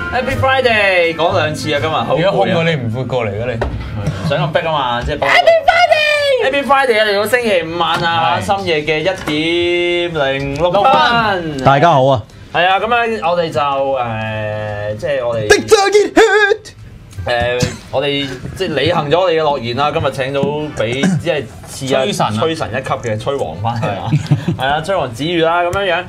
Happy Friday 講2次啊，今日好而家空攰啊！ 咗你唔會過嚟嘅你， 唔想咁逼啊嘛，即係 Happy Friday 啊！嚟到星期五晚啊，深夜嘅1:06。 大家好啊！ 係啊，咁樣我哋就即係我哋滴咗熱血。 我哋即係履行咗我哋嘅諾言啦。今日請到比即係似啊吹神一級嘅吹王翻嚟啊，係啊，吹王子瑜啦咁樣樣。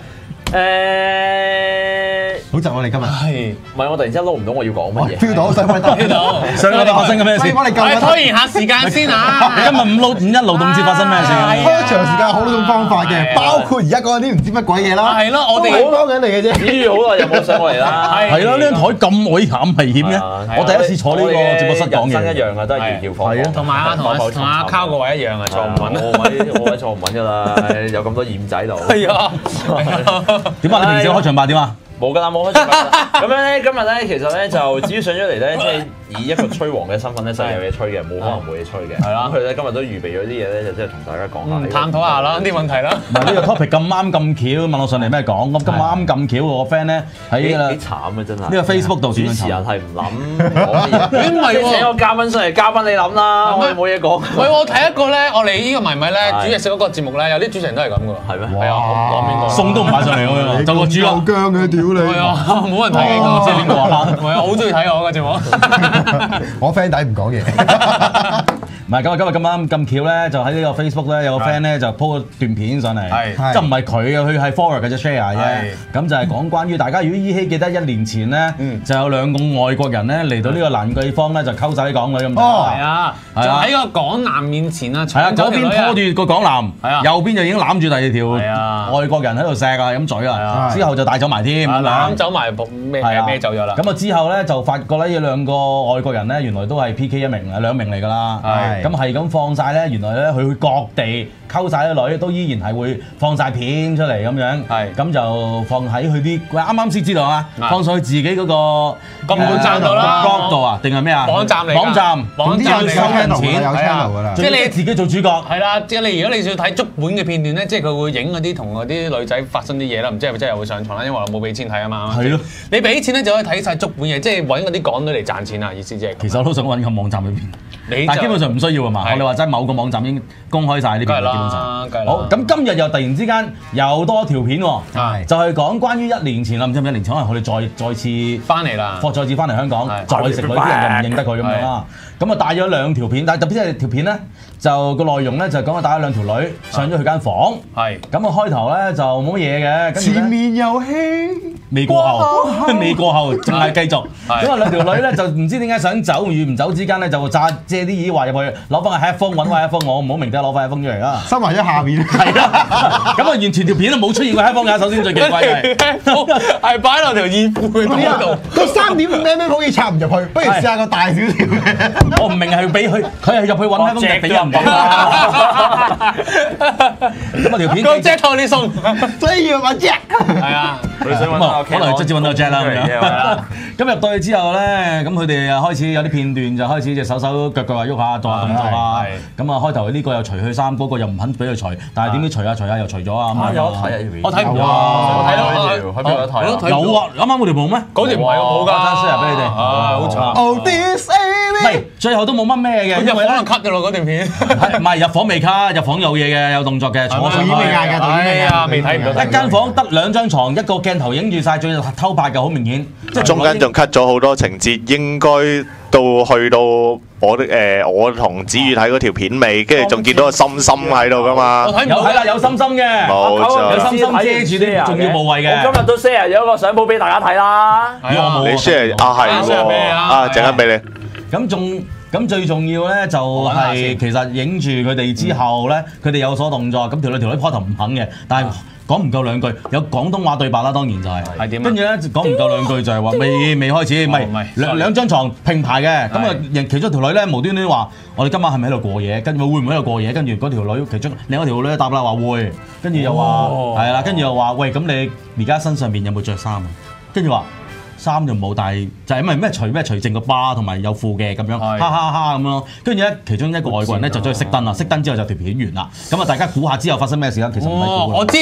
好窒我哋今日係唔係我突然之間撈唔到我要講乜嘢 ，feel 到想開燈，上個禮拜發生緊咩事？幫你救拖延下時間先啊！ 今日五一勞動節發生咩事？開場時間好多種方法嘅，包括而家講緊啲唔知乜鬼嘢啦。 係咯，我哋幫緊你嘅啫。 子瑜好耐又冇上過嚟啦。 係咯，呢張台咁危險嘅，我第一次坐呢個直播室講嘢。 人生一樣啊，都係搖搖晃晃。 同阿靠個位一樣啊，坐唔穩。 我位坐唔穩㗎啦，有咁多染仔度。 係啊。 點啊？你平時開場白點啊？ 冇㗎啦，冇開場白。咁樣咧，今日咧，其實咧就至於上咗嚟咧，即係以一個吹王嘅身份咧，實有嘢吹嘅，冇可能冇嘢吹嘅。係啦，佢咧今日都預備咗啲嘢咧，就即係同大家講下。 探討下啦，啲問題啦。 唔係呢個 topic 咁啱咁巧，問我上嚟咩講？咁啱咁巧，我個 friend 咧喺幾慘啊！真係呢個 Facebook 度主持人係唔諗講啲嘢。 唔係喎， 請個嘉賓上嚟，嘉賓你諗啦，我哋冇嘢講。 喂，我睇一個咧，我哋呢個迷咪咧，煮嘢食嗰個節目咧，有啲主持人都係咁㗎。係咩？係啊，我唔講邊個。 餸都唔擺上嚟咁樣，就個豬肉姜嘅屌你！ 係啊，冇人睇嘅，我知邊個啊？係啊，好中意睇我嘅節目。 我 friend 底唔講嘢。 唔係今日咁啱咁巧咧，就喺呢個 Facebook 咧有個 friend 咧就 po 咗段片上嚟，即係唔係佢啊，佢係 forward 嘅啫 share 啫。咁就係講關於大家如果依稀記得1年前咧，就有2個外國人咧嚟到呢個蘭桂坊咧就溝晒啲港女咁。 係啊，就喺個港男面前啊， 係啊，嗰邊拖住個港男，右邊就已經攬住第二條外國人喺度錫啊飲嘴啊，之後就帶走埋添， 攬走埋咩走咗啦。 咁啊之後咧就發覺咧呢2個外國人咧原來都係 PK 2名嚟㗎啦。咁係咁放晒咧，原來咧佢各地溝晒啲女，都依然係會放晒片出嚟咁樣。咁就放喺佢啲，啱啱先知道啊，放上去自己嗰個網站度啦 blog 度啊，定係咩啊？網站嚟。網站要收人錢， 有 channel 㗎啦。 即係你自己做主角。 係啦，即係你如果你要睇足本嘅片段咧，即係佢會影嗰啲同嗰啲女仔發生啲嘢啦，唔知係咪真係會上床啦，因為我冇俾錢睇啊嘛。 係咯。你俾錢咧就可以睇晒足本嘢，即係揾嗰啲港女嚟賺錢啊！意思即係。 其實我都想揾個網站裏邊。但係基本上唔需要啊嘛，我哋話齋某個網站已經公開晒呢邊，基本上。好，咁今日又突然之間又多條片喎，就係講關於1年前啦，唔知係咪1年前，可能我哋再次翻嚟啦， 再次翻嚟香港，再食女啲人又唔認得佢咁樣啦。咁啊帶咗2條片，但係特別係條片咧，就個內容咧就講啊帶咗2條女上咗佢間房，咁啊開頭咧就冇乜嘢嘅，跟住前面遊戲未過後，未過後淨係繼續。咁啊2條女咧就唔知點解想走與唔走之間咧就借啲耳話入去攞翻個 headphone 揾翻 headphone，我唔好明得攞翻 headphone 出嚟啦。 收埋咗下面。 係啦，咁啊完全條片都冇出現過 headphone 㗎。首先最奇怪係係擺落條衣褲嘅度， 個3.5mm好似插唔入去，不如試下個大少少嘅。 我唔明係俾佢係入去揾 headphone 定俾人揾啊？咁啊條片個 Jack 託你送， 所以要揾 Jack。 係啊，佢想揾可能直接揾到 Jack 啦咁樣。咁入到去之後咧，咁佢哋又開始有啲片段就開始隻手腳啊喐下做下動作啊。咁啊開頭呢個又除佢衫，嗰個又唔肯俾佢除，但係點知除下又除咗啊？ 有得睇啊條片， 我睇唔到， 我睇到條，喺邊有得睇？ 有啊，啱啱嗰條冇咩？ 嗰條唔係我冇㗎 ，share 俾你哋。 好慘。 Oh this 唔係，最後都冇乜咩嘅， 因為可能 cut 咗咯嗰段片。 唔係入房未 cut，入房有嘢嘅，有動作嘅，坐上去。 係啊，未睇唔到。 一間房得2張床，一個鏡頭影住晒，最偷拍嘅好明顯。 即係中間仲 cut 咗好多情節，應該去到我同子瑜睇嗰條片尾，跟住仲見到個心心喺度噶嘛。 我睇唔到。 係啦，有心心嘅。 冇錯。 有心心遮住啲重要部位嘅。 我今日都 share 咗個相簿俾大家睇啦。 我冇。 你 share 啊係喎，啊陣間俾你。 咁最重要咧就係其實影住佢哋之後咧，佢哋有所動作。咁條女開頭唔肯嘅，但係講唔夠2句，有廣東話對白啦，當然就係。係點？跟住咧講唔夠2句就係話未開始，唔係兩張床並排嘅。咁啊，其中條女咧無端端話：我哋今晚係咪喺度過夜？跟住會唔會喺度過夜？跟住嗰條女其中另一條女答啦話會，跟住又話係啦，跟住又話喂，咁你而家身上邊有冇着衫啊？跟住話。衫就冇，但係就係因為咩除淨個巴同埋有褲嘅咁樣，哈哈哈咁咯。跟住咧，其中一個外國人咧就走去熄燈啦，熄燈之後就條片完啦。咁啊，大家估下之後發生咩事啦？其實唔係估。 我知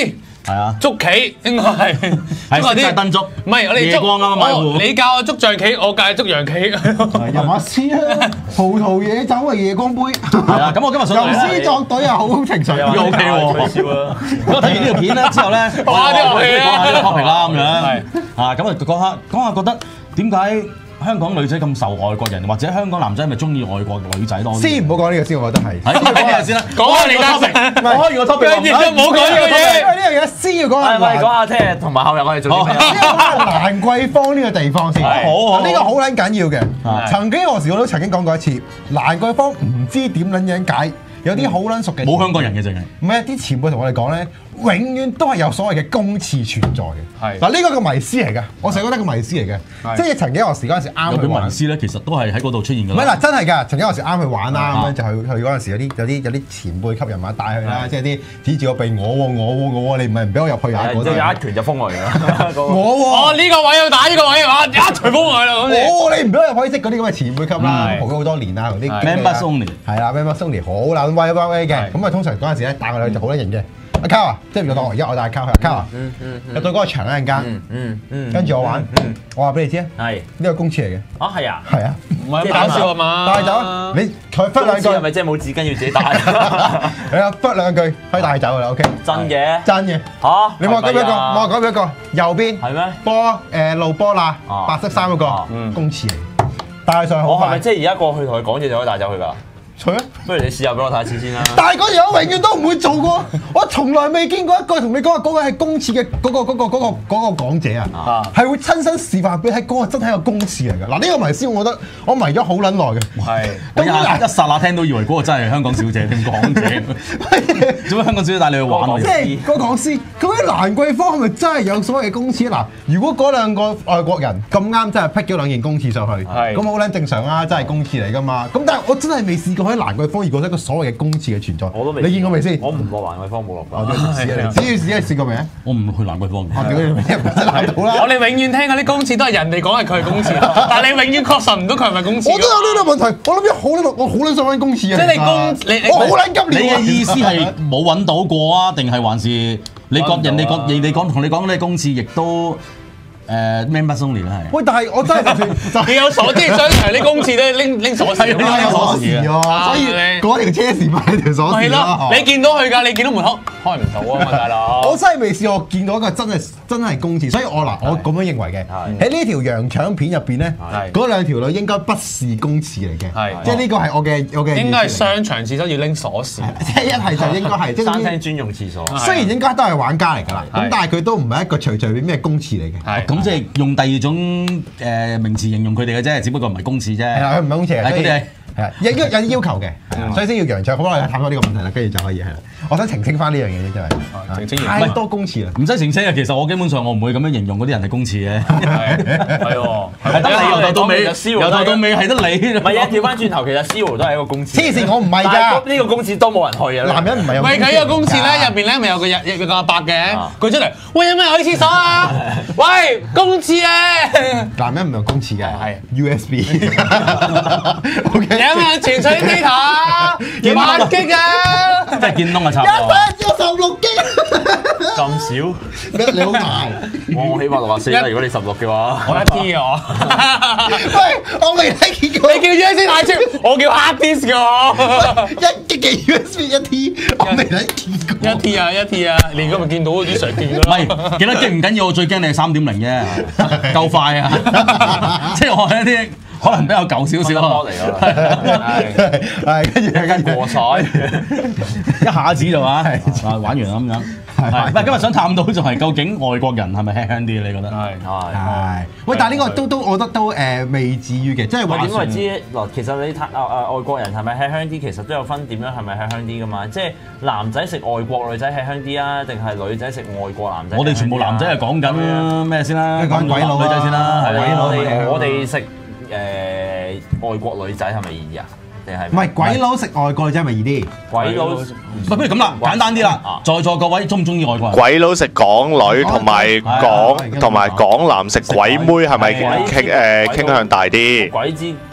係啊， 捉棋應該係係識燈燭， 唔係我哋夜光啊嘛， 你教我捉象棋，我教你捉洋棋。 入馬師啊，葡萄野酒啊，夜光杯。 係啊，咁我今日想吟詩作對啊，好情緒。 O K 喎，咁我睇完呢條片咧之後咧， 哇啲遊戲啊講下呢個 topic 啦咁樣，啊咁啊講下覺得點解香港女仔咁受外國人，或者香港男仔係咪中意外國女仔多啲？ 先唔好講呢個先，我覺得係。 係講呢個先啦， 講下你個 topic， 講開個 topic， 跟住就唔好講呢個嘢。 因為呢樣嘢先要講下。 我哋講下聽日同埋後日我哋做啲咩？ 先講下蘭桂坊呢個地方先。 好呢個好撚緊要嘅。曾經何時我都曾經講過一次，蘭桂坊唔知點撚樣解，有啲好撚熟嘅。 冇香港人嘅淨係。 唔係啲前輩同我哋講咧，永遠都係有所謂嘅公廁存在嘅。 係嗱，呢個個迷思嚟㗎，我成日覺得個迷思嚟嘅，即係曾經何時嗰陣時啱去有玩。 迷思咧，其實都係喺嗰度出現㗎。 唔係嗱，真係㗎，曾經何時啱去玩啦，咁樣就去嗰陣時有啲前輩級人物帶去啦，即係啲指住個鼻我，你唔係唔俾我入去啊！ 就有一拳就封我嚟㗎。 我哦呢個位要打呢個位啊，一除封佢啦咁你。 你唔俾我入去，即係嗰啲咁嘅前輩級啦，蒲咗好多年啦，嗰啲 Members only 係啦，Members only 好撚威嘅，咁啊通常嗰陣時咧帶我哋就好得型嘅。阿 Cow 啊，即係如果當我而家我帶阿 Cow 去，阿 Cow 啊，入到嗰個場一陣間，跟住我玩，我話俾你知啊， 係呢個公廁嚟嘅， 啊係啊， 係啊， 唔係咁搞笑啊嘛？ 帶走，你佢忽兩句係咪即係冇紙巾要自己帶？ 係啊，忽兩句可以帶走㗎啦，OK。 真嘅真嘅嚇？ 你望改邊一個？望改邊一個？右邊係咩？ 波路波罅，白色衫嗰個公廁嚟，帶上去好快。 我係咪即係而家過去同佢講嘢就可以帶走佢㗎？ 除啊！ 不如你試下俾我睇一次先啦。 但係嗰條友永遠都唔會做過，我從來未見過一個同你講話嗰個係公廁嘅嗰個講者啊，係會親身示範俾你睇嗰個真係一個公廁嚟㗎。嗱呢個迷思，我覺得我迷咗好撚耐嘅。 係。 我一剎那聽到以為嗰個真係香港小姐點講者，做咩香港小姐帶你去玩啊？ 即係個講師，究竟蘭桂坊係咪真係有所謂嘅公廁？嗱，如果嗰兩個外國人咁啱真係辟咗兩件公廁上去，咁好撚正常啦，真係公廁嚟㗎嘛。咁但係我真係未試過喺蘭桂坊遇過一個所謂嘅公廁嘅存在。 我都未。 你見過未先？ 我唔落蘭桂坊冇落過。 只要試過未啊？ 我唔去蘭桂坊。 我屌你唔使難到啦！ 我哋永遠聽嗰啲公廁都係人哋講係佢係公廁，但係你永遠確實唔到佢係咪公廁。 我都有呢個問題，我諗咗好撚，我好撚想揾公廁啊！ 即係你我好撚急你尿啊！ 嘅意思係冇揾到過啊？定係還是你覺人哋講同你講呢公廁亦都members only 啦係？ 喂，但係我真係就你有鎖，即係商場啲公廁都拎鎖匙㗎嘛， 有鎖匙喎，所以嗰條車匙買條鎖匙係咯咯。， 你見到佢㗎，你見到門口開唔到啊嘛，大佬。 我真係未試過見到一個真係公廁，所以我咁樣認為嘅。喺呢條洋腸片入邊咧，嗰兩條女應該不是公廁嚟嘅， 係即係呢個係我嘅。 應該係商場廁所要拎鎖匙。 即係一係就應該係即餐廳係專用廁所。 雖然應該都係玩家嚟㗎啦，咁但係佢都唔係一個隨便咩公廁嚟嘅。 係咁即係用第二種名詞形容佢哋嘅啫，只不過唔係公廁啫。 係啦，佢唔係公廁嚟，所以係佢哋係啊，有啲要求嘅，所以先要洋腸。咁我哋探討呢個問題啦，跟住就可以係啦。我想澄清翻呢樣嘢啫，真係澄清太多公廁啦。 唔使澄清啊！其實我基本上我唔會咁樣形容嗰啲人係公廁嘅， 係喎， 係得你由頭到尾，由頭到尾係得你。 唔係啊，調翻轉頭，其實 C 羅都係一個公廁。 黐線，我唔係但㗎。 係呢個公廁都冇人去啊。 男人唔係有唔係佢呢個公廁咧，入邊咧咪有個阿伯嘅，佢出嚟，喂有咩去廁所啊？喂公廁啊！ 男人唔用公廁嘅， 係 USB。 有咩傳取 data 啊？萬擊啊！ 即係見窿啊！插 16G。 咁少？ 你好大。 我起碼64啦，如果你16嘅話。 我一 T 啊我。 喂，我未睇見過。 你叫 USB 大超，我叫 hard disk 㗎。 1G 嘅 USB 1T，我未睇見過。 一 T 啊，一 T 啊，你而家咪見到嗰啲常見㗎唔啦。 係幾多 G 唔緊要，我最驚你係3.0啫，夠快啊！即係我係一啲可能比較舊少少嚟㗎。 係跟住過晒， 一下子就話玩完啦咁樣。係，唔係今日想探到就係究竟外國人係咪輕啲？你覺得？ 係。喂，但係呢個都，我覺得都未至於嘅，即係話點為之嗱？其實你睇外國人係咪吃香啲？其實都有分點樣係咪吃香啲㗎嘛？即係男仔食外國女仔吃香啲啊，定係女仔食外國男仔？ 我哋全部男仔係講緊咩先啦？ 講鬼佬女仔先啦。 鬼佬我哋食外國女仔係咪易啲啊？定係唔係鬼佬食外國女仔係咪易啲？ 鬼佬？ 不如咁啦，簡單啲啦。在座各位中唔中意外國人？ 鬼佬食港女同埋港男食鬼妹係咪傾向大啲？ 鬼知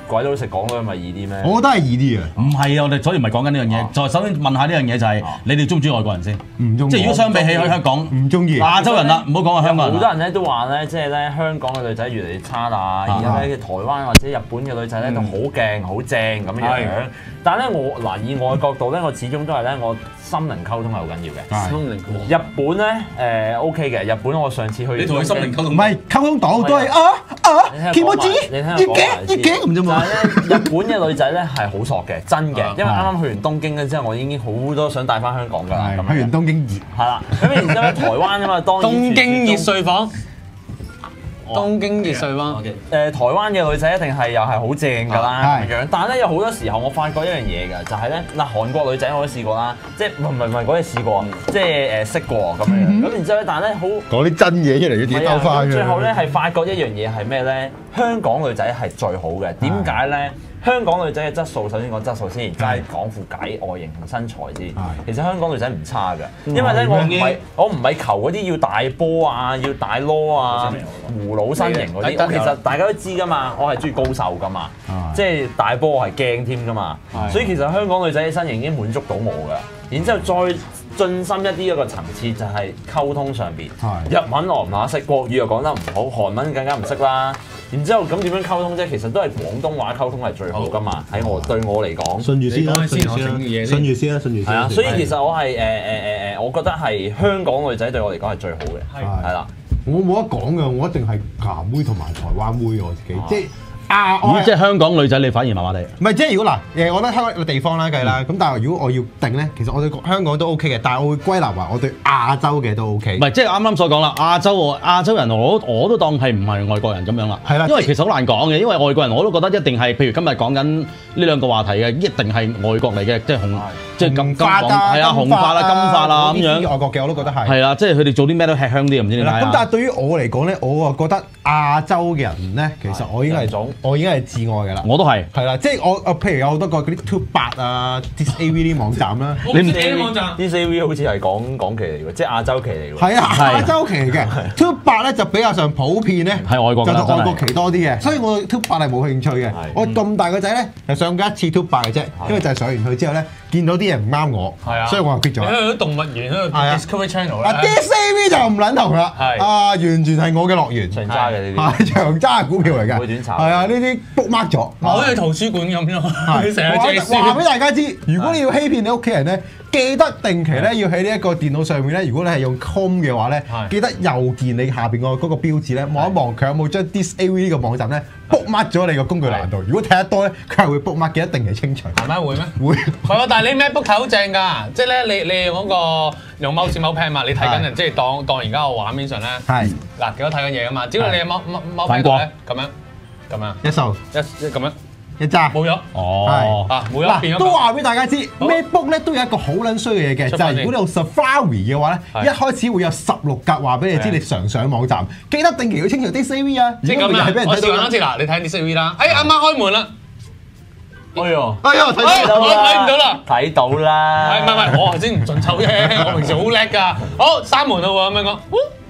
鬼佬食港女咪易啲咩？ 我覺得係易啲嘅。 唔係啊，我哋所以唔係講緊呢樣嘢。再首先問下呢樣嘢就係你哋中唔中意外國人先？ 唔中意。 即係如果相比起喺香港， 唔中意亞洲人啦，唔好講話香港人。 好多人咧都話咧，即係咧香港嘅女仔越嚟越差啦，而家咧台灣或者日本嘅女仔咧都好勁好正咁樣。但係咧以我嘅角度咧，我始終都係咧我心靈溝通係好緊要嘅。 心靈溝通。 日本咧OK 嘅，日本我上次去你同佢心靈溝通唔係溝通到都係見我知，要驚咁啫嘛。 但係咧日本嘅女仔咧係好索嘅，真嘅，因為啱啱去完東京之後，我已經好多想帶翻香港㗎啦。 去完東京熱係啦，咁然之後咧台灣啊嘛，當然東京熱睡房。東京熱睡房， 台灣嘅女仔一定係又係好正㗎啦咁樣，但係咧有好多時候我發覺一樣嘢㗎，就係咧嗱韓國女仔我都試過啦，即係唔係嗰啲試過，即係識過咁樣，咁然之後咧，但係咧好講啲真嘢出嚟要自己兜翻嘅。 最後咧係發覺一樣嘢係咩咧？香港女仔係最好嘅，點解咧？香港女仔嘅質素，首先講質素先，就係講副解、外形同身材先。其實香港女仔唔差㗎，因為咧我唔係求嗰啲要大波啊、要大攞啊、葫蘆身形嗰啲。其實大家都知㗎嘛，我係中意高瘦㗎嘛，即係大波我係驚添㗎嘛。所以其實香港女仔嘅身形已經滿足到我㗎。然之後再進深一啲一個層次就係溝通上邊，日文我唔乸識，國語又講得唔好，韓文更加唔識啦。然之後咁點樣溝通啫？其實都係廣東話溝通係最好㗎嘛。喺對我嚟講， 信住先啦，信住先。 係啊，所以其實我係我覺得係香港女仔對我嚟講係最好嘅，係啦。 我冇得講㗎，我一定係華妹同埋台灣妹我自己，即係。 即係香港女仔，你反而麻麻地。 唔係，即係如果嗱，我覺得香港個地方啦計啦，咁但係如果我要定咧，其實我對香港都 OK 嘅，但係我會歸納話我對亞洲嘅都 OK。 唔係，即係啱啱所講啦，亞洲人我都當係唔係外國人咁樣啦。係啦，因為其實好難講嘅，因為外國人我都覺得一定係，譬如今日講緊呢兩個話題嘅，一定係外國嚟嘅，即係金髮啊，係啊，紅髮啦、金髮啦咁樣。 外國嘅我都覺得係。 係啦，即係佢哋做啲咩都吃香啲，唔知點解。 咁但係對於我嚟講咧，我啊覺得亞洲嘅人咧，其實我已經係至愛㗎啦。 我都係。係啦，即係我譬如有好多個嗰啲 Tube8啊、DisAV 啲網站啦。 你唔知啲網站 ？DisAV 好似係港期嚟㗎，即係亞洲期嚟㗎。 係啊，亞洲期嘅 Tube8咧就比較上普遍咧， 係外國嘅， 就外國期多啲嘅，所以我 Tube8係冇興趣嘅。我咁大個仔咧，就上過一次 Tube8嘅啫，因為就係上完去之後咧，見到啲嘢唔啱我，所以我就 quit 咗。 你去咗動物園嗰度 Discovery Channel 咧 ，DisAV 就唔撚同啦，完全係我嘅樂園， 長揸嘅呢啲，長揸股票嚟嘅， 會短炒， 係啊，呢啲 book mark 咗， 好似圖書館咁咯，你成日借書。 話俾大家知，如果你要欺騙你屋企人咧，記得定期咧要喺呢一個電腦上面咧，如果你係用 Chrome 嘅話咧，記得右鍵你下邊個嗰個標誌咧，望一望佢有冇將 DisAV 呢個網站咧 book mark 咗你個工具欄度。如果睇得多咧，佢係會 book mark 嘅，一定係清除。 係咩？會咩？ 會。 係喎，但係你 MacBook 睇好正㗎，即係咧你嗰個用 mouse pad 嘛，你睇緊即係當而家個畫面上咧， 係嗱幾多睇緊嘢㗎嘛？只要你 mouse pad 咧咁樣一掃咁樣。 一揸冇咗，冇咗變咗。 都話俾大家知 ，MacBook 咧都有一個好撚衰嘅嘢嘅，就係如果你用 Safari 嘅話咧，一開始會有16格話俾你知你常上網站，記得定期要清除 DisAV 啊。 即係咁啊！我試過多次嗱，你睇 DisAV 啦，啱啱開門啦， 哎呦， 睇唔到啦， 睇到啦。 唔係，我頭先唔順手啫，我平時好叻㗎。好，閂門啦喎，咁樣講，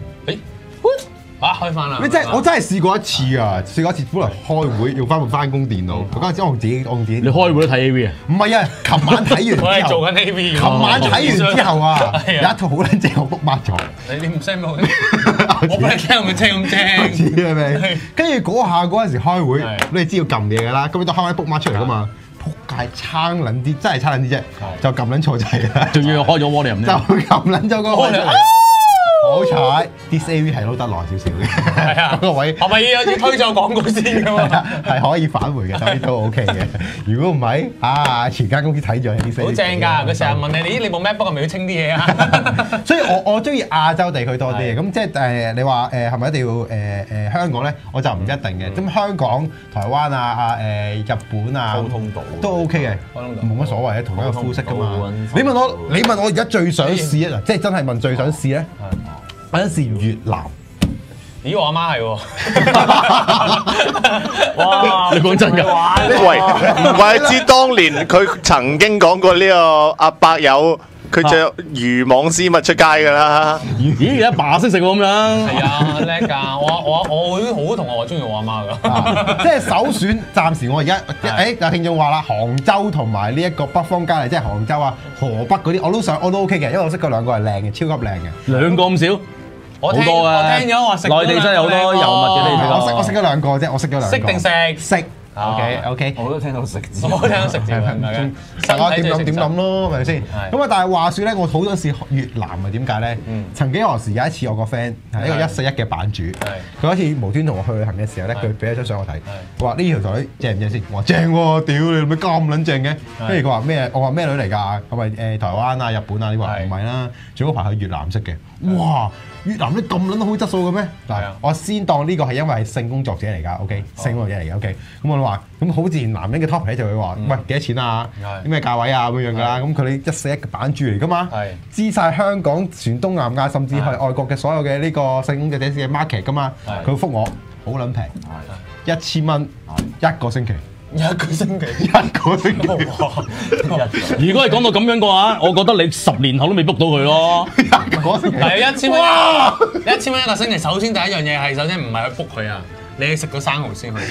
開翻啦！ 我真係試過一次啊！試過一次，本來開會用翻部翻工電腦，嗰陣時我用自己。 你開會都睇 AV 啊？ 唔係啊，琴晚睇完之後。 我係做緊 AV。 琴晚睇完之後啊，有一套好撚正，我 book mark 咗。 你唔 send 俾我？我俾你聽，我聽咁正。 係咪？跟住嗰陣時開會，你知要撳嘢㗎啦，咁你都開翻 book mark 出嚟㗎嘛？撲街撐撚啲，真係撐撚啲啫，就撳撚錯掣啦。 仲要開咗 volume 就撳撚咗嗰個。好彩 DisAV 係撈得耐少少嘅， 係啊， 個位係咪要推咗廣告先㗎嘛？ 係可以返回嘅，所以都 OK 嘅。如果唔係全間公司睇咗 DisAV 好正㗎！佢成日問你，你部 MacBook 係咪要清啲嘢啊？ 所以我中意亞洲地區多啲嘅。咁即係你話係咪一定要香港咧？我就唔一定嘅。咁香港、台灣日本啊， 溝通到都 OK 嘅，冇乜所謂嘅，同一個膚色㗎嘛。你問我而家最想試啊！即係真係問最想試咧？我想試越南。 咦，我阿媽係喎。 哇！ 你講真㗎？ 喂，唔怪之當年佢曾經講過呢個阿伯有佢着魚網絲襪出街㗎啦。 咦，而家爸識食喎咁樣。 係啊，叻㗎！我會好同學話中意我阿媽㗎。 即係首選，暫時我而家有聽眾話啦，杭州同埋呢一個北方佳麗，即係杭州啊、河北嗰啲，我都 OK 嘅，因為我識嗰兩個係靚嘅，超級靚嘅。 兩個咁少？ 我好多啊！ 我聽咗話食內地真係好多油物嘅呢啲。 我識咗兩個啫，我識咗兩個。 識定食？ 識。OK。 我都聽到食字， 我聽到食字係大家點諗咯，係咪先？咁啊，但係話説咧，我好多次越南啊，點解咧？曾幾何時有一次，我個 friend 係一個141嘅版主，佢有一次無端同我去旅行嘅時候咧，佢俾咗張相我睇，佢話呢條女正唔正先？我話正喎，屌你做咩咁撚正嘅？跟住佢話咩？我話咩女嚟㗎？係咪台灣啊、日本啊？你話唔係啦，仲嗰排去越南識嘅。哇！越南啲咁撚好質素嘅咩？嗱，我先當呢個係因為係性工作者嚟㗎，OK，性工作者嚟嘅，OK。咁我話，咁好自然男人嘅 topic 咧就會話，喂，幾多錢啊？啲咩價位啊咁樣㗎啦。咁佢哋141嘅版主嚟㗎嘛，知晒香港、全東南亞甚至係外國嘅所有嘅呢個性工作者嘅 market 㗎嘛。佢覆我好撚平，1000蚊一個星期。 一個星期， 如果係講到咁樣嘅話，我覺得你10年後都未 book 到佢咯。 係1000蚊，1000蚊一個星期。首先第一樣嘢係，首先唔係去 book 佢啊，你食咗生蠔先去。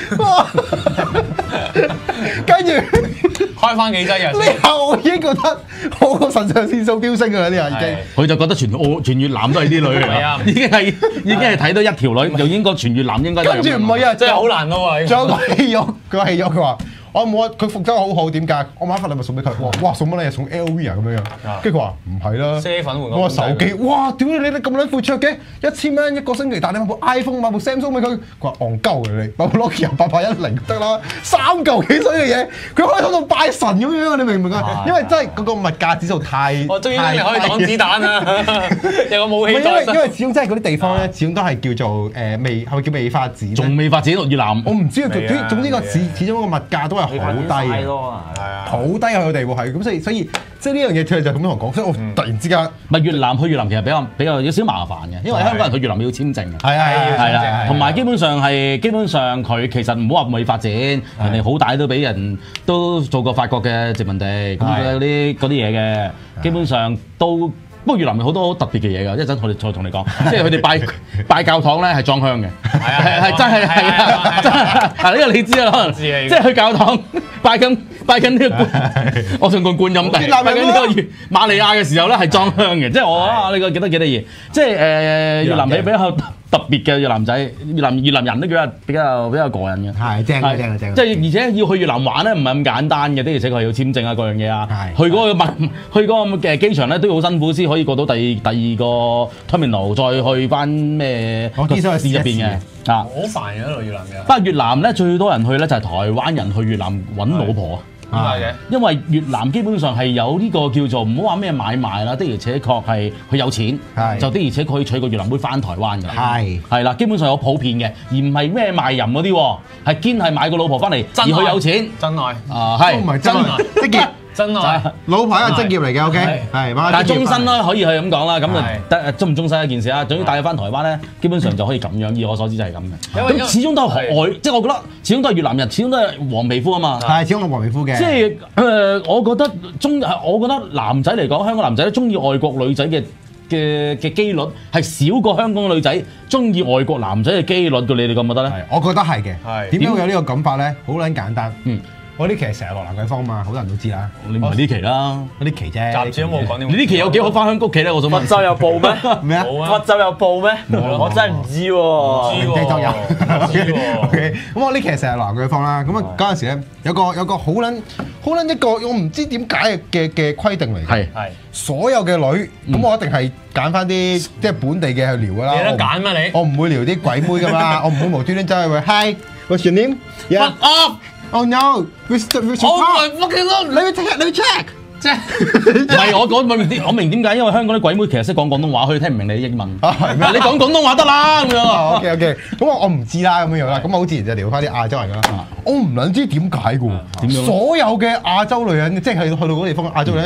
跟住開翻幾劑藥先。 呢下我已經覺得我個腎上腺素飆升㗎啦，呢下已經。 佢就覺得全越南都係啲女嚟啊，已經係睇到一條女，就應該全越南應該。 跟住唔係啊， 真係好難咯喎！ 仲有個戲肉，佢話。我冇啊！佢服裝好好，點解？我買份禮物送俾佢，哇！送乜嘢？送 LV 啊咁樣樣。跟住佢話唔係啦， 啡粉換我話手機，哇！屌你咁撚闊綽嘅，1000蚊一個星期，但你買部 iPhone 買部 Samsung 俾佢，佢話戇鳩嘅你，買部 Nokia 8810得啦，3嚿幾水嘅嘢，佢可以喺度拜神咁樣，你明唔明啊？因為真係嗰個物價指數太， 我終於可以擋子彈啦，有個武器在身。 因為始終真係嗰啲地方咧，始終都係叫做未係咪叫未發展？ 仲未發展到越南。 我唔知啊，總之個始終個物價都係好低嘅，好低啊！佢哋喎係咁，所以即係呢樣嘢佢哋就咁同我講，所以我突然之間， 咪越南其實比較有少少麻煩嘅，因為香港人去越南要簽證嘅， 係啦，同埋基本上佢其實唔好話未發展，人哋好大都俾人都做過法國嘅殖民地，咁嗰啲嘢嘅，基本上都。不過越南有好多好特別嘅嘢㗎，一陣我哋再同你講，即係佢哋拜教堂咧係裝香嘅，係真係係呢個你知啊，可能即係去教堂拜緊呢個我上過觀音地，拜緊呢個瑪利亞嘅時候咧係裝香嘅，即係我你個記得幾得意，即係越南比較特別嘅越南仔，越南人都比較過癮嘅， 係正嘅， 即係而且要去越南玩咧唔係咁簡單嘅，的而且確係要簽證啊各樣嘢啊，去嗰個嘅機場咧都要好辛苦先可以過到第二個 terminal， 再去翻咩個市入邊嘅啊， 好煩嘅嗰度越南嘅。 不過越南咧最多人去咧就係台灣人去越南揾老婆。 點解嘅？ 因為越南基本上係有呢個叫做唔好話咩買賣啦，的而且確係佢有錢，就的而且確可以娶個越南妹翻台灣㗎。係啦，基本上有普遍嘅，而唔係咩賣淫嗰啲，係堅係買個老婆翻嚟，而佢有錢。 真愛啊，係唔係真愛職業？ 真愛老婆係一個職業嚟嘅 ，OK，係。 但係終身啦，可以係咁講啦，咁就終唔終身一件事啦。總之帶佢翻台灣咧，基本上就可以咁樣。以我所知就係咁嘅。咁始終都係外，即係我覺得始終都係越南人，始終都係黃皮膚啊嘛。 係，始終係黃皮膚嘅。 即係我覺得男仔嚟講，香港男仔中意外國女仔嘅機率係少過香港女仔中意外國男仔嘅機率嘅，你哋覺唔覺得咧？ 我覺得係嘅。點解會有呢個感法咧？好撚簡單。我呢期成日落蘭桂坊嘛，好多人都知啦。 你唔係呢期啦， 嗰啲期啫。 雜誌都冇講啲。 你呢期有幾好翻香谷企咧？我想問。 佛州有報咩？ 咩啊？ 佛州有報咩？我真係唔知喎。 繼續有。 OK，咁我呢期成日落蘭桂坊啦。咁啊嗰陣時咧，有個好撚一個，我唔知點解嘅規定嚟嘅。 係。 所有嘅女，咁我一定係揀翻啲即係本地嘅去撩㗎啦。 你得揀咩你？ 我唔會撩啲鬼妹㗎嘛，我唔會無端端走去話 Hi，what's your name？Yeah。Oh no! We Oh my fucking god! Let me check. 即係唔係我明點解？因為香港啲鬼妹其實識講廣東話，佢聽唔明你啲英文。係咩？你講廣東話得啦咁樣。 OK，咁我唔知啦咁樣啦。咁好自然就聊翻啲亞洲人㗎啦。我唔撚知點解嘅喎。點樣？所有嘅亞洲女人，即係去到嗰地方嘅亞洲女人，都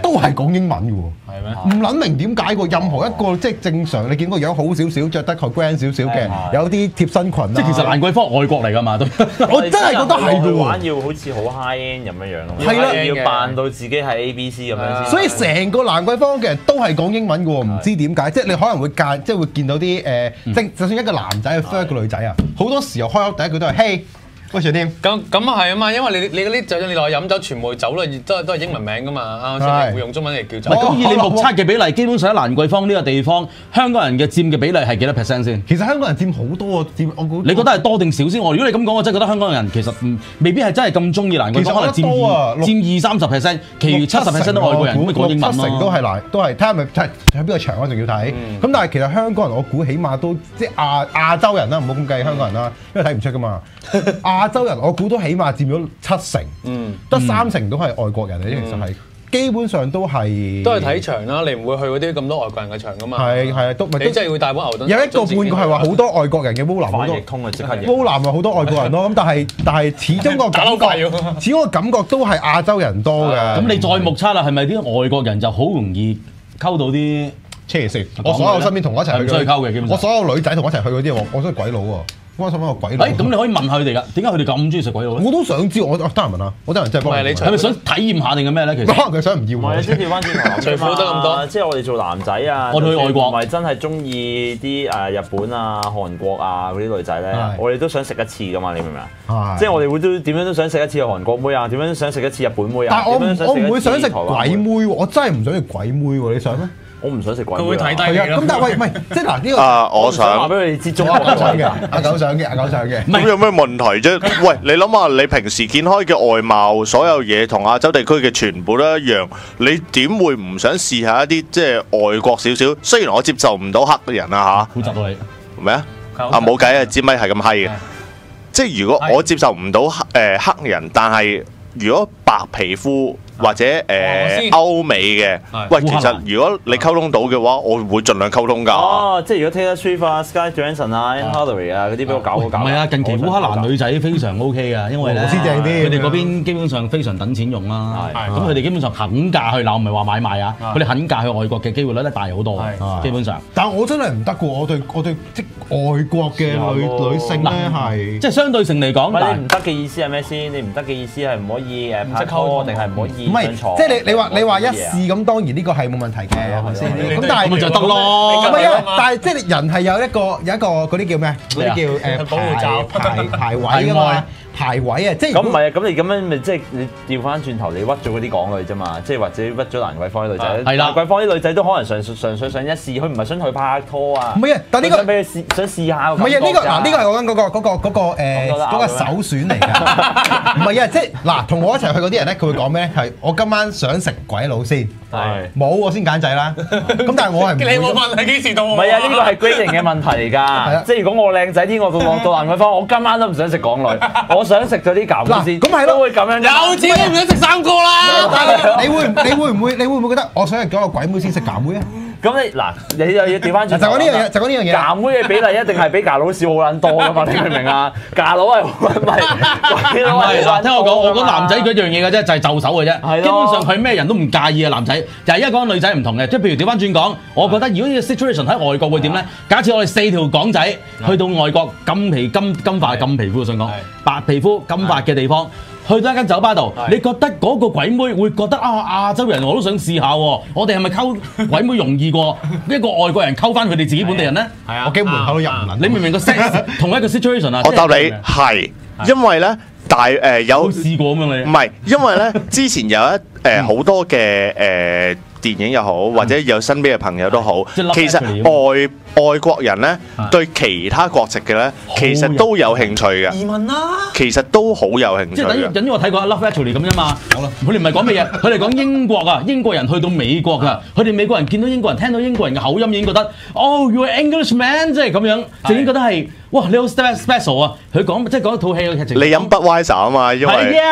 都係講英文嘅喎。 係咩？ 唔撚明點解喎？任何一個即係正常，你見個樣好少少，着得佢 grand 少少嘅，有啲貼身裙啊。 即係其實蘭桂坊外國嚟㗎嘛都。 我真係覺得係嘅喎。 玩要好似好 high end 咁樣咯。 係啦， 要扮到自己係 ABC 咁樣先。 所以成個蘭桂坊嘅人都係講英文嘅喎，唔知點解。即係你可能會即係會見到啲即就算一個男仔去 flirt 個女仔啊，好多時候開口第一句都係 Hey。喂，上添咁啊係啊嘛，因為你嗰啲就算你落去飲酒，全部酒都係英文名噶嘛，啱先你會用中文嚟叫酒。 咁以你目測嘅比例，基本上喺蘭桂坊呢個地方，香港人嘅佔嘅比例係幾多 percent 先？ 其實香港人佔好多啊，我估。 你覺得係多定少先？如果你咁講，我真係覺得香港人其實未必係真係咁中意蘭桂坊，可能佔20-30%，其餘70%都外國人咁講英文咯。 70%都係睇下咪睇邊個場啊，仲要睇。咁但係其實香港人我估起碼都即係亞洲人啦，唔好咁計香港人啦，因為睇唔出噶嘛。亞洲人我估都起碼佔咗70%，得30%都係外國人嚟，其實係基本上都係睇場啦，你唔會去嗰啲咁多外國人嘅場噶嘛。係啊， 你真係會帶本牛頓。 有一個半個係話好多外國人嘅，烏南好多。 通啊，即刻烏南係好多外國人咯，咁但係始終個感覺都係亞洲人多嘅。 咁你再目測啦，係咪啲外國人就好容易溝到啲黐線？我所有身邊同我一齊去溝嘅，基本上我所有女仔同我一齊去嗰啲，我都係鬼佬喎。關心一個鬼佬。 咁你可以問下佢哋㗎，點解佢哋咁中意食鬼佬咧？ 我都想知，我得閒問啊，我得閒真係幫你。 係咪想體驗下定係咩咧？其實可能佢想唔要我。 唔係，即係調翻轉頭， 除褲得咁多。 即係我哋做男仔啊， 我哋去外國， 唔係真係中意啲日本啊、韓國啊嗰啲女仔咧，我哋都想食一次㗎嘛，你明唔明啊？即係我哋會都點樣都想食一次韓國妹啊，點樣想食一次日本妹啊。 但係我唔會想食鬼妹喎，我真係唔想食鬼妹喎，你想咩？ 我唔想食鬼妹。 佢會睇低你咯。 咁但係喂，唔係即係嗱呢個。 我想話俾佢哋知中阿狗想嘅，阿狗想嘅。 咁有咩問題啫？喂，你諗下，你平時見開嘅外貌，所有嘢同亞洲地區嘅全部都一樣，你點會唔想試下一啲即係外國少少？雖然我接受唔到黑人啊嚇， 負責到你咩啊？冇計啊，支咪係咁閪嘅。即係如果我接受唔到黑人，但係如果白皮膚。或者歐美嘅，喂，其實如果你溝通到嘅話，我會盡量溝通㗎。 哦，即係如果 Taylor Swift 啊、Sky Johansson 啊、Anne Hathaway 啊嗰啲俾我搞。唔係啊，近期烏克蘭女仔非常 OK 㗎，因為咧佢哋嗰邊基本上非常等錢用啦。咁佢哋基本上肯嫁去，嗱我唔係話買賣啊，佢哋肯嫁去外國嘅機會率咧大好多，基本上。 但係我真係唔得㗎，我對即外國嘅女性咧係即係相對性嚟講。 你唔得嘅意思係咩先？你唔得嘅意思係唔可以拍拖定係唔可以？ 唔係，即係你話一試咁，當然呢個係冇問題嘅，係咪先？咁但係咪就得咯。 咁啊，但係即係人係有一個嗰啲叫咩？嗰啲叫保護罩排位㗎嘛。排位啊，即係咁唔係啊，咁你咁樣咪即係你調翻轉頭，你屈咗嗰啲港女啫嘛，即係或者屈咗蘭桂坊啲女仔。係啦，蘭桂坊啲女仔都可能純粹想一試，佢唔係想去拍拖啊。唔係啊，但呢個想俾佢試，想試下。唔係啊，呢個嗱，呢個係我緊嗰個首選嚟㗎。唔係啊，即係嗱，同我一齊去嗰啲人咧，佢會講咩？係我今晚想食鬼佬先，冇我先揀仔啦。咁但係我係你冇問係幾時到？ 唔係啊，呢個係 grading 嘅問題嚟㗎。即係如果我靚仔啲，我到蘭桂坊，我今晚都唔想食港女，我想食咗啲餃先。咁係咯，都會咁樣。 有錢都唔想食3個啦。 你會唔會覺得我想係嗰個鬼妹先食餃妹啊？ 咁你嗱，你又要調翻轉， 就講呢樣嘢，就講呢樣嘢。 餃妹嘅比例一定係比架佬少好撚多㗎嘛？你明唔明啊？架佬係唔係？ 嗱，聽我講，我講男仔嗰樣嘢嘅啫，就係就手嘅啫。基本上佢咩人都唔介意嘅男仔，就係一講女仔唔同嘅。即係譬如調翻轉講，我覺得如果呢個 situation 喺外國會點咧？假設我哋4條港仔去到外國金皮膚，我想講白皮膚金髮嘅地方。去到一間酒吧度，你覺得嗰個鬼妹會覺得亞洲人我都想試下喎？我哋係咪溝鬼妹容易過一個外國人溝翻佢哋自己本地人咧？ 係啊，我驚門口都入唔撚。 你明唔明個 set 同一個 situation 啊？ 我答你係，因為咧有試過咁樣你？ 唔係，因為咧之前有好多嘅電影又好，或者有身邊嘅朋友都好，其實外國人咧對其他國籍嘅咧，其實都有興趣嘅。移民啦，其實都好有興趣。 即係等於我睇過《Love Actually》咁啫嘛。佢哋唔係講乜嘢，佢哋講英國啊，英國人去到美國啊，佢哋美國人見到英國人，聽到英國人嘅口音已經覺得，Oh you're Englishman，即係咁樣，就已經覺得係哇你好 special 啊！佢講即係講一套戲嘅劇情。 你飲 Budweiser 啊嘛，因為。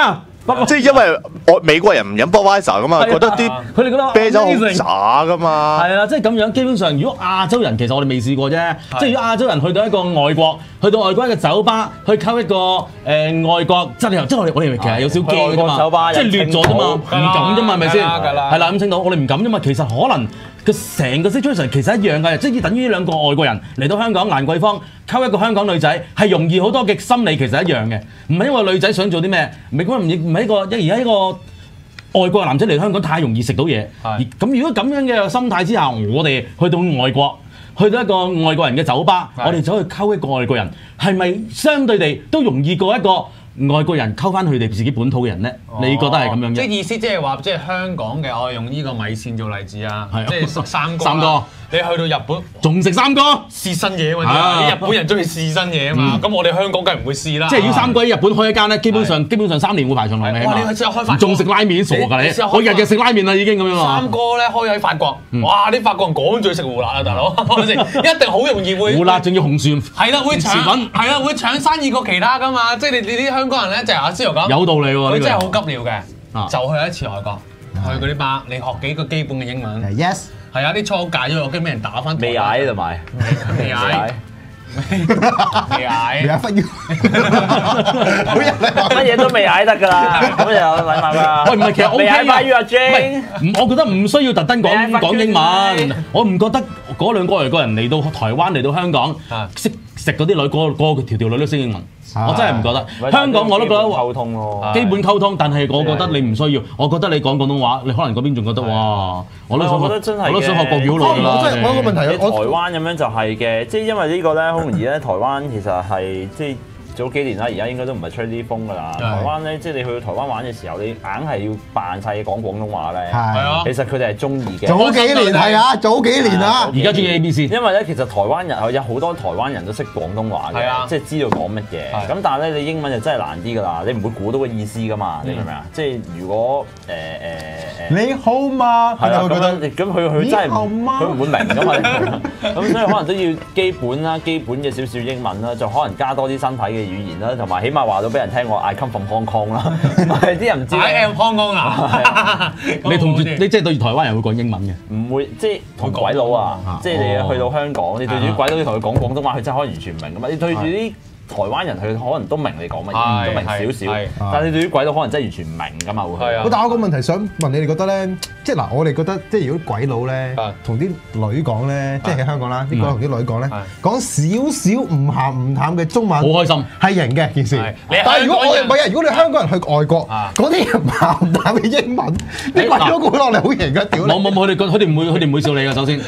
即係因為美國人唔飲 Budweiser 噶嘛，覺得啲佢哋覺得啤酒好渣噶嘛。 係啊，即係咁樣。基本上，如果亞洲人其實我哋未試過啫，即係如果亞洲人去到一個外國，去到外國一個酒吧去溝一個外國，即係我哋其實有少驚㗎嘛，即係劣咗啫嘛，唔敢啫嘛，係咪先？係啦，咁清楚，我哋唔敢啫嘛。其實可能成個 situation 其實一樣嘅，即係等於呢兩個外國人嚟到香港蘭桂坊溝一個香港女仔，係容易好多嘅心理其實一樣嘅，唔係因為女仔想做啲咩，唔係一個而家一個外國男仔嚟香港太容易食到嘢，咁如果咁樣嘅心態之下，我哋去到外國，去到一個外國人嘅酒吧，我哋走去溝一個外國人，係咪相對地都容易過一個外國人溝翻佢哋自己本土嘅人咧？你覺得係咁樣嘅？ 即係意思即係話，即係香港嘅，我用呢個米線做例子啊，即係三哥。你去到日本仲食三哥試新嘢嘛？啲日本人中意試新嘢啊嘛，咁我哋香港梗係唔會試啦。 即係如果三哥喺日本開一間咧，基本上3年會排上嚟嘅。 哇！你之後開飯， 仲食拉麵傻㗎你？我日日食拉麵啦已經咁樣啊！ 三哥咧開喺法國，哇！啲法國人趕住食胡辣啊，大佬，一定好容易會胡辣，仲要紅蒜。 係啦，會搶生意過其他㗎嘛。即係你啲香港人咧，就係阿司徒講， 有道理喎。 佢真係好急尿嘅，就去一次外國，去嗰啲吧，你學幾個基本嘅英文。 Yes。 係啊，啲初戒咗，我驚俾人打翻。 未嗌同埋， 未嗌， 乜嘢都未嗌得㗎啦，咁就有禮貌㗎。 喂，唔係，其實未嗌翻 UJ， 我覺得唔需要特登講英文，我唔覺得嗰兩個外國人嚟到台灣嚟到香港識食嗰啲女，個條女都識英文。我真係唔覺得，香港我都覺得溝通咯， 基本溝通，但係我覺得你唔需要。我覺得你講廣東話，你可能嗰邊仲覺得哇，我都想學國語好耐啦。 我有個問題， 台灣咁樣就係嘅，即係因為呢個咧好容易咧，台灣其實係即係。早幾年啦，而家應該都唔係吹啲風㗎啦。台灣咧，即係你去到台灣玩嘅時候，你硬係要扮晒講廣東話咧。係啊，其實佢哋係中意嘅。 早幾年係啊，早幾年啊。 而家中意 ABC。 因為咧，其實台灣人有好多台灣人都識廣東話嘅，即係知道講乜嘢。咁但係咧，你英文就真係難啲㗎啦，你唔會估到個意思㗎嘛，你明唔明啊？即係如果你好嘛？ 係啊，咁佢真係佢唔會明㗎嘛。咁所以可能都要基本嘅少少英文啦，就可能加多啲身體嘅語言啦，同埋起碼話到俾人聽我 I come from Hong Kong 啦，啲人唔知 I am Hong Kong 啊！ 你即係對住台灣人會講英文嘅？ 唔會，即係同鬼佬啊！即係你去到香港，你對住鬼佬你同佢講廣東話，佢真係可能完全唔明㗎嘛！你對住啲台灣人，佢可能都明你講乜嘢，都明少少，但係你對於鬼佬可能真係完全唔明㗎嘛會。 但係我個問題想問你哋覺得咧，即係嗱，我哋覺得即係如果鬼佬咧同啲女講咧，即係喺香港啦，啲鬼佬同啲女講咧，講少少唔鹹唔淡嘅中文， 好開心， 係型嘅件事。但係如果我唔係啊，如果你香港人去外國講啲唔鹹唔淡嘅英文，啲鬼佬估落嚟好型㗎，屌你！ 冇，佢哋唔會笑你㗎，首先。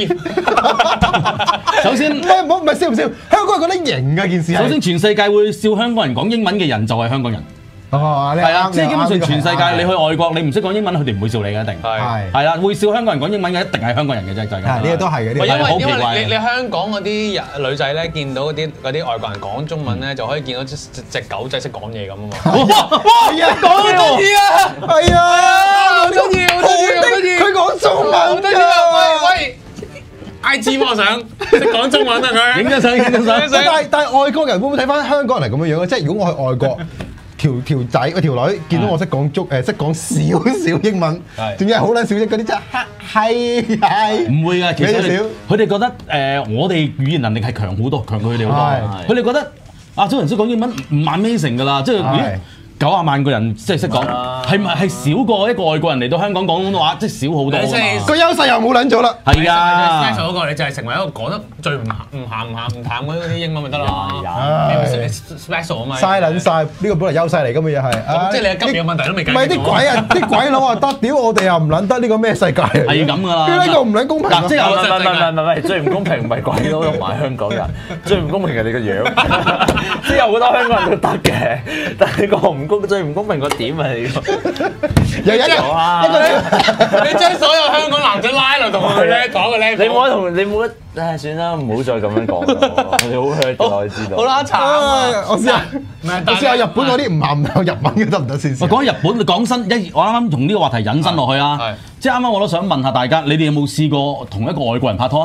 首先唔係笑唔笑，香港人覺得型㗎件事。 首先，全世界會笑香港人講英文嘅人就係香港人。係啊，即係基本上全世界你去外國，你唔識講英文，佢哋唔會笑你嘅，一定係啦。會笑香港人講英文嘅，一定係香港人嘅啫，就係咁。呢個都係嘅， 因為你香港嗰啲女仔咧，見到嗰啲外國人講中文咧，就可以見到隻狗仔識講嘢咁啊嘛。 哇！講得得意啊！係啊！好得意，佢講中文好得意啊！ 喂！IG 我想識講中文啊佢。 影張相。 但係外國人會唔會睇翻香港人係咁樣樣？即係如果我去外國。條仔條女見到我識講少少英文，仲要係好撚少啫，嗰啲真係唔會㗎。其實佢哋覺得我哋語言能力係強好多，強過佢哋好多。佢哋覺得亞洲人識講英文唔amazing㗎啦，即係90萬個人即係識講，係咪係少過一個外國人嚟到香港講廣東話，即係少好多啊嘛。 個優勢又冇撚咗啦。 係啊 ，special 嗰個你就係成為一個講得最唔鹹唔淡嗰啲英文咪得咯。special 啊嘛。嘥撚晒，呢個本嚟優勢嚟㗎嘛又係。 即係你嘅急尿問題都未解決。 唔係啲鬼啊！啲鬼佬話得，屌我哋又唔撚得，呢個咩世界？ 係咁㗎啦。 呢個唔撚公平。 即係唔係最唔公平唔係鬼佬同埋香港人，最唔公平係你個樣。即係有好多香港人都得嘅，但係最唔公平個點係你個， 又一個你將所有香港男仔拉落同佢咧講個 level， 你冇得，唉算啦，唔好再咁樣講啦，你好 hurt 㗎，我知道。 好啦，慘我試下日本嗰啲唔鹹唔淡日文嘅得唔得先？ 我講日本，講新我啱啱同呢個話題引申落去啊，即係啱啱我都想問下大家，你哋有冇試過同一個外國人拍拖？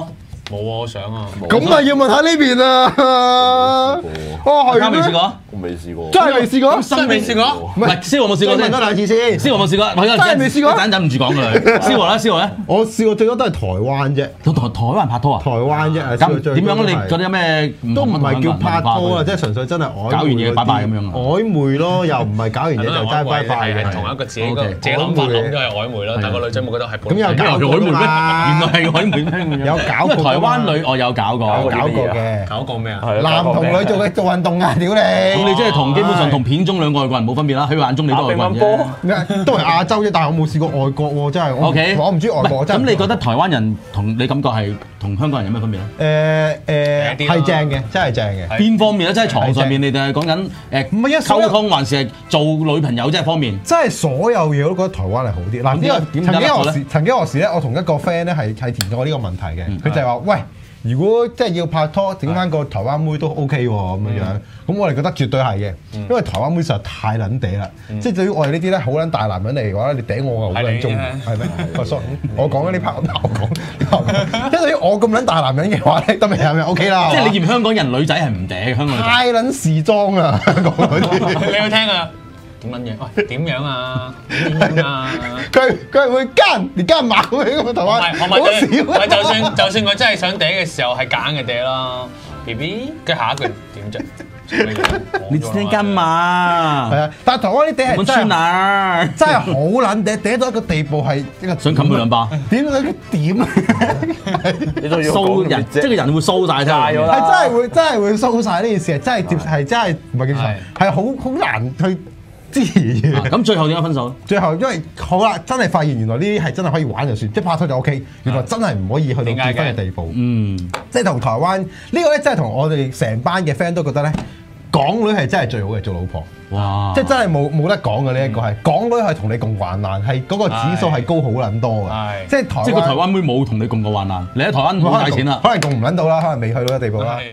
冇啊，我想啊。 咁啊要問下呢邊啊。哦係咩？ 未試過？ 我未試過。 真係未試過？ 真未試過？ 唔係，蕭有冇試過先？ 問多兩次先。 蕭有冇試過？ 真係未試過？ 一陣忍唔住講㗎啦。蕭華咧，蕭華咧， 我試過最多都係台灣啫。 台灣拍拖啊？ 台灣啫。 咁點樣？你覺得有咩都唔係叫拍拖啊，即係純粹真係曖昧。 搞完嘢拜拜咁樣啊？ 曖昧咯，又唔係搞完嘢就真係拜拜嘅。 係同一個自己諗法諗都係曖昧咯，但個女仔冇覺得係。 咁有搞過咩？ 原來係曖昧咩？ 有搞過。 台灣女我有搞過。 搞過嘅。 搞過咩啊？ 男同女做運動啊！屌你！ 咁你即係同基本上同片中兩個外國人冇分別啦。喺佢眼中你都係外國人啫。 都係亞洲啫，但係我冇試過外國喎，真係。 OK， 我唔知外國真係。 咁你覺得台灣人同你感覺係同香港人有咩分別咧？ 係正嘅，真係正嘅。 邊方面咧？即係床上面，你哋係講緊唔係溝通，還是係做女朋友即係方面？ 真係所有嘢我都覺得台灣係好啲。嗱，呢個曾經何時咧，我同一個 friend 咧係填過呢個問題嘅，佢就係話：喂，如果即係要拍拖，整翻個台灣妹都 OK 喎咁樣樣。咁我哋覺得絕對係嘅，因為台灣妹實在太撚嗲啦。即係對於我哋呢啲咧好撚大男人嚟嘅話咧，你嗲我好撚中意，係咩？我講緊呢 part，我講。即係對於我咁撚大男人嘅話咧，得未係咪 OK 啦？ 即係你嫌香港人女仔係唔嗲嘅，香港女仔太撚時裝啊！香港嗰啲， 你要聽啊？點撚嘢？喂，點樣啊？點樣啊？ 佢係會奸，連奸馬咁樣台灣，好少。 就算佢真係想嗲嘅時候係假嘅嗲啦 ，BB， 跟住下一句點啫？ 你聽金嘛？ 係啊，但係台灣啲嗲係真係好撚嗲，嗲到一個地步係一個想冚佢兩巴。 點啊？ 你都要掃人，即係個人會掃晒咗啦。 係真係會掃晒呢件事，係真係唔係叫掃，係好難去。 咁最後點解分手？ 最後因為好啦，真係發現原來呢啲係真係可以玩就算，即係拍拖就 OK。原來真係唔可以去到結婚嘅地步。即係同台灣呢個咧，真係同我哋成班嘅 friend 都覺得咧，港女係真係最好嘅做老婆。 哇！ 即係真係冇得講嘅呢一個係港女係同你共患難，係嗰個指數係高好撚多嘅。即係個台灣妹冇同你共過患難，你喺台灣冇使錢啦， 可能共唔撚到啦，可能未去到嘅地步啦。